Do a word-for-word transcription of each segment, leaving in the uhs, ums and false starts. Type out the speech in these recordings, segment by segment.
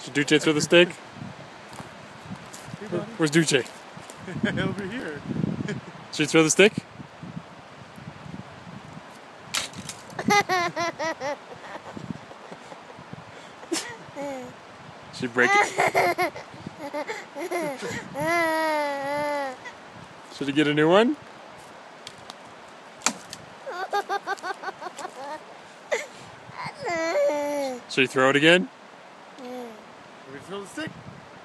Should Duce throw the stick? Hey, buddy. Where's Duce? Over here. Should he throw the stick? Should he break it? Should he get a new one? Should he throw it again? Should we throw the stick?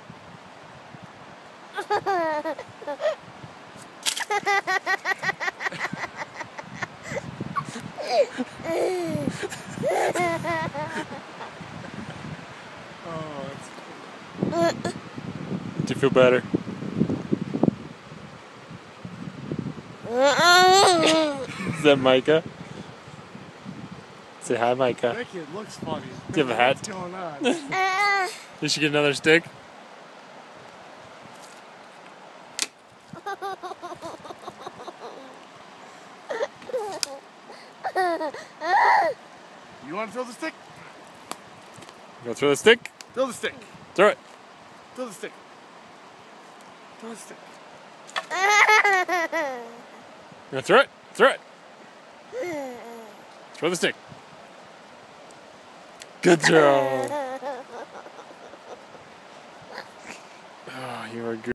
Oh, that's Do you feel better? Is that Micah? Say hi, Micah. That kid looks funny. Do you have a hat? What's going on? You should get another stick. You want to throw the stick? You gonna throw the stick? Throw the stick. Throw it. Throw the stick. Throw the stick. You gonna throw it? Throw it. Throw the stick. Good throw. Oh, you are good.